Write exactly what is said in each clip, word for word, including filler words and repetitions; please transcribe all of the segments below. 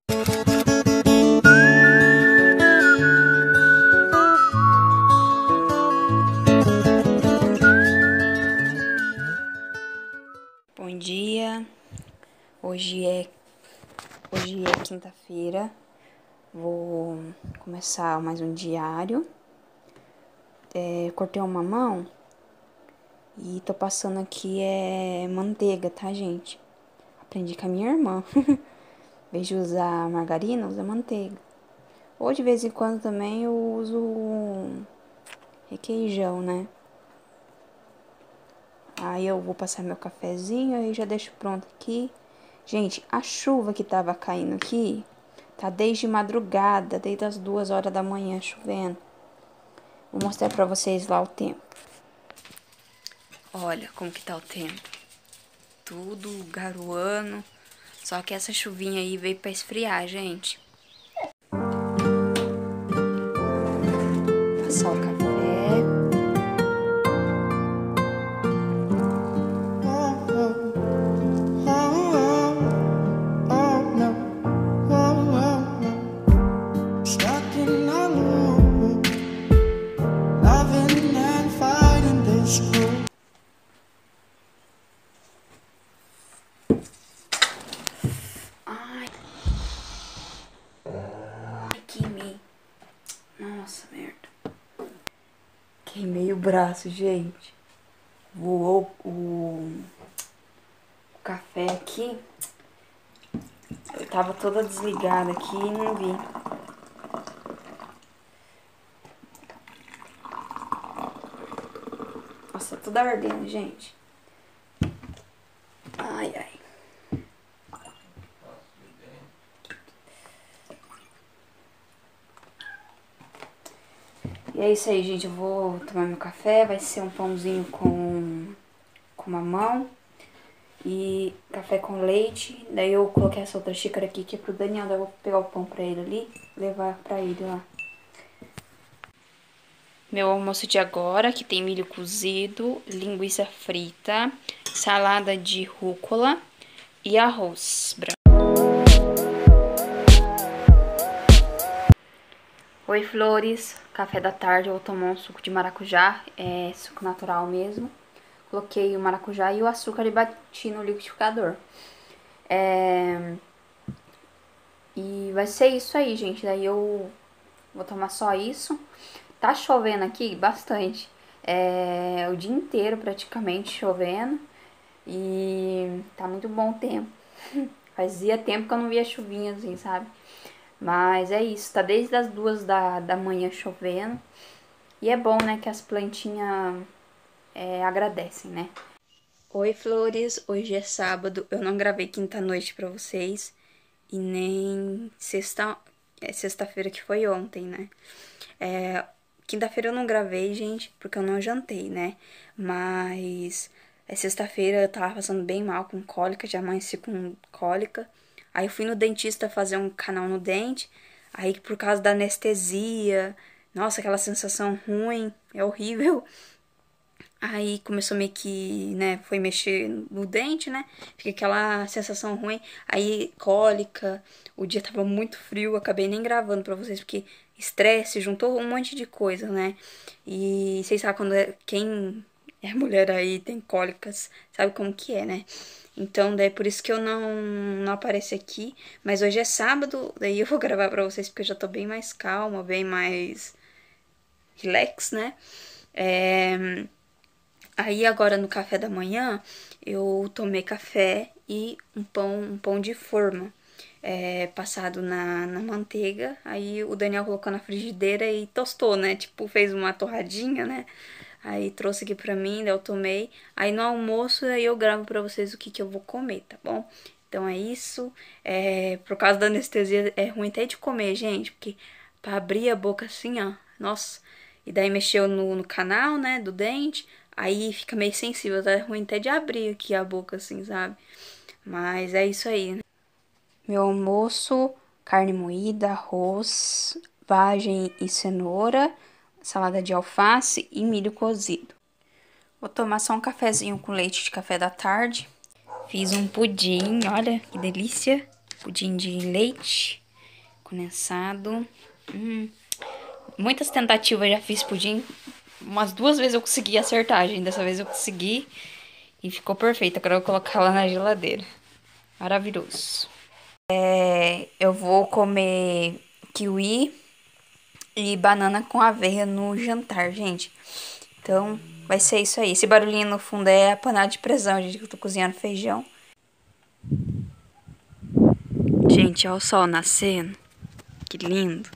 Bom dia, hoje é, hoje é quinta-feira, vou começar mais um diário. É, cortei uma mamão e tô passando aqui é manteiga, tá, gente? Aprendi com a minha irmã. Em vez de usar margarina, usa manteiga. Ou de vez em quando também eu uso requeijão, né? Aí eu vou passar meu cafezinho e já deixo pronto aqui. Gente, a chuva que tava caindo aqui, tá desde madrugada, desde as duas horas da manhã chovendo. Vou mostrar pra vocês lá o tempo. Olha como que tá o tempo. Tudo garoando. Só que essa chuvinha aí veio pra esfriar, gente. Passar o café. Ai. Ai, queimei. Nossa, merda. Queimei o braço, gente. Voou o, o café aqui. Eu tava toda desligada aqui e não vi. Nossa, tudo ardendo, gente. Ai, ai. E é isso aí, gente. Eu vou tomar meu café. Vai ser um pãozinho com, com mamão e café com leite. Daí eu coloquei essa outra xícara aqui que é pro Daniel. Daí eu vou pegar o pão pra ele ali, levar pra ele lá. Meu almoço de agora, que tem milho cozido, linguiça frita, salada de rúcula e arroz branco. Oi, flores. Café da tarde eu vou tomar um suco de maracujá, é suco natural mesmo. Coloquei o maracujá e o açúcar e bati no liquidificador. É... E vai ser isso aí, gente. Daí eu vou tomar só isso. Tá chovendo aqui bastante. É... O dia inteiro praticamente chovendo. E tá muito bom o tempo. Fazia tempo que eu não via chuvinha assim, sabe? Mas é isso, tá desde as duas da, da manhã chovendo. E é bom, né, que as plantinhas é, agradecem, né? Oi, flores! Hoje é sábado. Eu não gravei quinta-noite pra vocês. E nem sexta... É sexta-feira que foi ontem, né? É, quinta-feira eu não gravei, gente, porque eu não jantei, né? Mas é sexta-feira eu tava passando bem mal com cólica, já amanheci com cólica. Aí eu fui no dentista fazer um canal no dente, aí por causa da anestesia, nossa, aquela sensação ruim, é horrível. Aí começou meio que, né, foi mexer no dente, né, fica aquela sensação ruim, aí cólica, o dia tava muito frio, acabei nem gravando pra vocês, porque estresse, juntou um monte de coisa, né, e vocês sabem quando é, quem é mulher aí tem cólicas, sabe como que é, né. Então, daí é por isso que eu não, não apareço aqui. Mas hoje é sábado, daí eu vou gravar pra vocês porque eu já tô bem mais calma, bem mais relax, né? É... Aí agora no café da manhã eu tomei café e um pão, um pão de forma. É, passado na, na manteiga. Aí o Daniel colocou na frigideira e tostou, né? Tipo, fez uma torradinha, né? Aí trouxe aqui pra mim, daí eu tomei. Aí no almoço aí eu gravo pra vocês o que, que eu vou comer, tá bom? Então é isso. É, por causa da anestesia é ruim até de comer, gente. Porque pra abrir a boca assim, ó. Nossa. E daí mexeu no, no canal, né, do dente. Aí fica meio sensível. Tá ruim até de abrir aqui a boca assim, sabe? Mas é isso aí, né? Meu almoço, carne moída, arroz, vagem e cenoura, salada de alface e milho cozido. Vou tomar só um cafezinho com leite de café da tarde. Fiz um pudim, olha que delícia. pudim de leite condensado. Hum. Muitas tentativas já fiz pudim. Umas duas vezes eu consegui acertar, gente. Dessa vez eu consegui. E ficou perfeito. Agora eu vou colocar lá na geladeira. Maravilhoso. É, eu vou comer kiwi e banana com aveia no jantar, gente. Então, vai ser isso aí. Esse barulhinho no fundo é a panela de pressão, gente, que eu tô cozinhando feijão. Gente, olha o sol nascendo. Que lindo.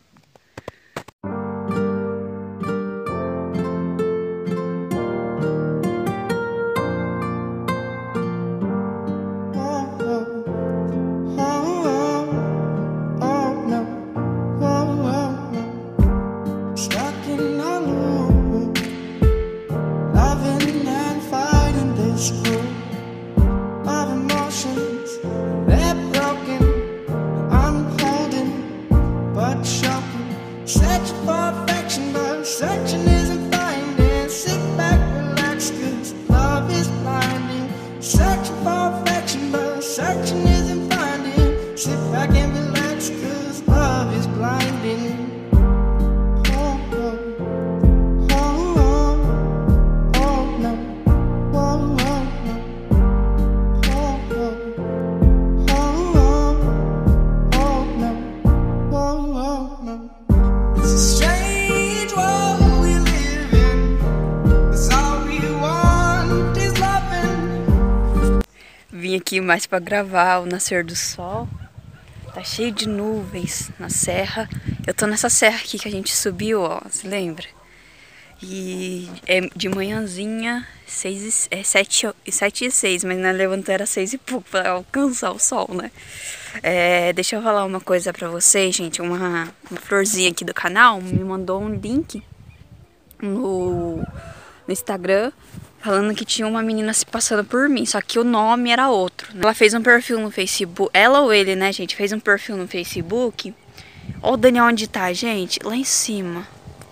Vim aqui mais para gravar o nascer do sol. Tá cheio de nuvens na serra. Eu tô nessa serra aqui que a gente subiu, ó, se lembra? E é de manhãzinha, seis e, é sete, sete e seis, mas na levantou era seis e pouco para alcançar o sol, né? É, deixa eu falar uma coisa pra vocês, gente. Uma, uma florzinha aqui do canal me mandou um link no, no Instagram falando que tinha uma menina se passando por mim, só que o nome era outro. Ela fez um perfil no Facebook, ela ou ele, né, gente, fez um perfil no Facebook. Olha o Daniel onde tá, gente, lá em cima.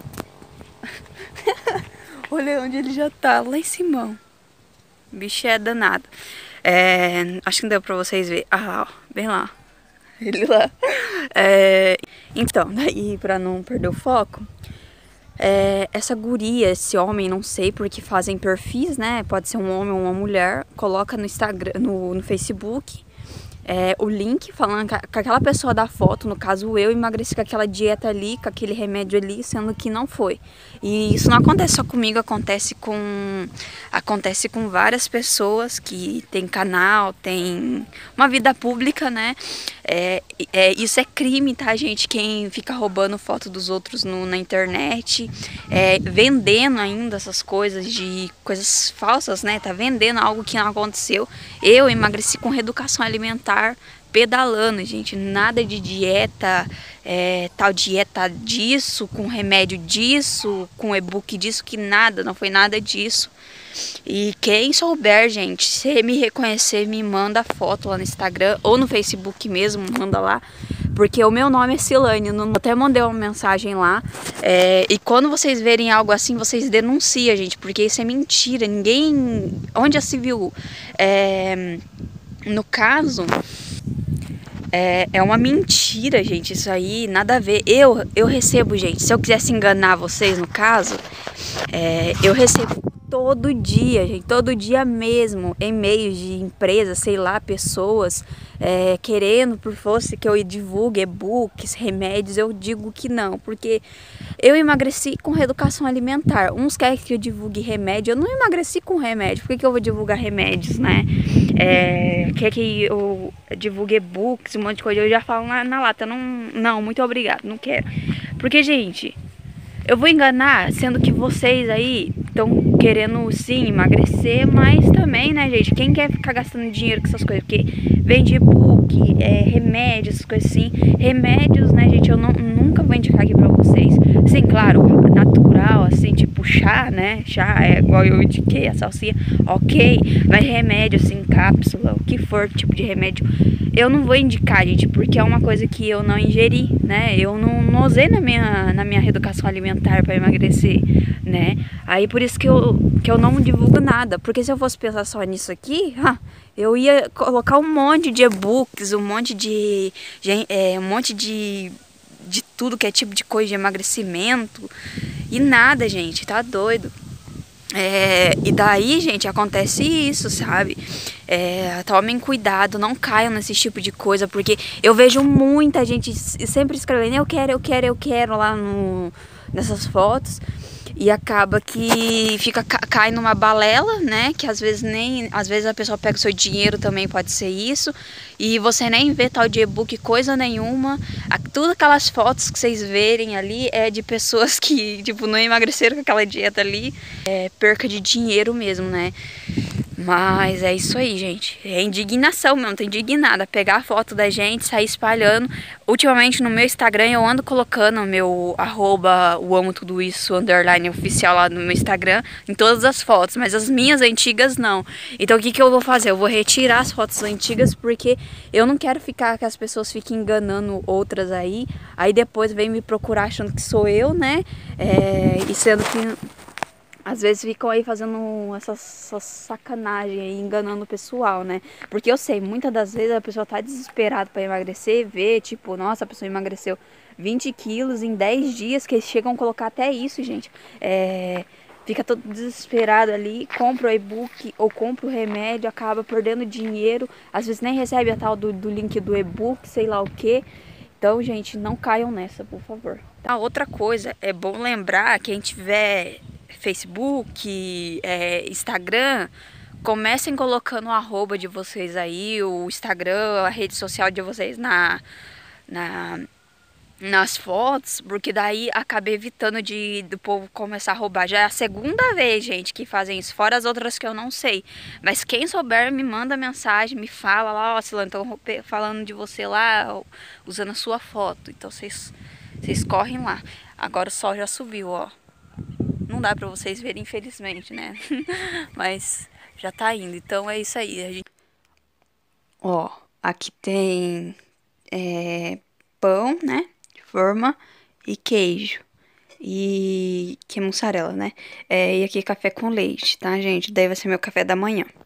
Olha onde ele já tá, lá em cima. O bicho é danado. É, acho que não deu pra vocês verem. Ah, ó, bem lá. Ele lá. É, então, daí pra não perder o foco, É, essa guria, esse homem, não sei, porque fazem perfis, né? Pode ser um homem ou uma mulher, coloca no Instagram, no, no Facebook, é, o link falando que, que aquela pessoa da foto, no caso eu, emagreci com aquela dieta ali, com aquele remédio ali, sendo que não foi. E isso não acontece só comigo, acontece com acontece com várias pessoas que tem canal, tem uma vida pública, né? É, é, isso é crime, tá, gente? Quem fica roubando foto dos outros no, na internet, é, vendendo ainda essas coisas de coisas falsas, né? Tá vendendo algo que não aconteceu. Eu emagreci com reeducação alimentar, pedalando, gente, nada de dieta, é, tal dieta disso, com remédio disso, com e-book disso, que nada, não foi nada disso. E quem souber, gente, se me reconhecer, me manda foto lá no Instagram ou no Facebook mesmo, manda lá, porque o meu nome é Silane, eu até mandei uma mensagem lá, é, e quando vocês verem algo assim, vocês denunciam, gente, porque isso é mentira, ninguém, onde já se viu, é, no caso... É, é uma mentira, gente, isso aí, nada a ver. Eu, eu recebo, gente, se eu quisesse enganar vocês, no caso, é, eu recebo todo dia, gente, todo dia mesmo, e-mails de empresas, sei lá, pessoas é, querendo por fosse que eu divulgue e-books, remédios. Eu digo que não, porque eu emagreci com reeducação alimentar. Uns querem que eu divulgue remédio, eu não emagreci com remédio, por que, que eu vou divulgar remédios, né? É, quer que eu divulgue e-books, um monte de coisa, eu já falo na, na lata, não, não, muito obrigado, não quero. Porque, gente, eu vou enganar, sendo que vocês aí estão querendo, sim, emagrecer, mas também, né, gente, quem quer ficar gastando dinheiro com essas coisas? Porque vende e-book, é, remédios, essas coisas assim. Remédios, né, gente, eu não, nunca vou indicar aqui pra vocês. Sim, claro, natural, assim, tipo chá, né, chá, é igual eu indiquei, a salsinha, ok. Mas remédio, assim, cápsula, o que for, tipo de remédio, eu não vou indicar, gente, porque é uma coisa que eu não ingeri, né, eu não, não usei na minha, na minha reeducação alimentar pra emagrecer, né. Aí por isso que eu, que eu não divulgo nada, porque se eu fosse pensar só nisso aqui, eu ia colocar um monte de e-books, um monte de, de é, um monte de, de tudo que é tipo de coisa de emagrecimento. E nada, gente, tá doido. É, e daí, gente, acontece isso, sabe? É, tomem cuidado, não caiam nesse tipo de coisa, porque eu vejo muita gente sempre escrevendo eu quero, eu quero, eu quero lá no, nessas fotos. E acaba que fica, cai numa balela, né? Que às vezes nem. Às vezes a pessoa pega o seu dinheiro também, pode ser isso. E você nem vê tal de e-book coisa nenhuma. Tudo aquelas fotos que vocês verem ali é de pessoas que, tipo, não emagreceram com aquela dieta ali. É perca de dinheiro mesmo, né? Mas é isso aí, gente. É indignação mesmo, tô indignada. Pegar a foto da gente, sair espalhando. Ultimamente no meu Instagram eu ando colocando o meu arroba, o amo tudo isso, underline oficial lá no meu Instagram, em todas as fotos, mas as minhas antigas não. Então o que que eu vou fazer? Eu vou retirar as fotos antigas porque eu não quero ficar, que as pessoas fiquem enganando outras aí. Aí depois vem me procurar achando que sou eu, né? É, e sendo que às vezes ficam aí fazendo essa, essa sacanagem aí, enganando o pessoal, né? Porque eu sei, muitas das vezes a pessoa tá desesperada para emagrecer, vê, tipo, nossa, a pessoa emagreceu vinte quilos em dez dias, que eles chegam a colocar até isso, gente. É, fica todo desesperado ali, compra o e-book ou compra o remédio, acaba perdendo dinheiro, às vezes nem recebe a tal do, do link do e-book, sei lá o que. Então, gente, não caiam nessa, por favor. Tá? Outra coisa, é bom lembrar, quem tiver Facebook, é, Instagram, comecem colocando o arroba de vocês aí, o Instagram, a rede social de vocês na, na, nas fotos, porque daí acaba evitando de do povo começar a roubar. Já é a segunda vez, gente, que fazem isso, fora as outras que eu não sei. Mas quem souber, me manda mensagem, me fala lá, ó, Silana, estão falando de você lá, usando a sua foto. Então vocês, vocês correm lá. Agora o sol já subiu, ó. Não dá pra vocês verem, infelizmente, né? Mas já tá indo. Então é isso aí. A gente... Ó, aqui tem é, pão, né? De forma e queijo. E que é mussarela, né? É, e aqui café com leite, tá, gente? Daí vai ser meu café da manhã.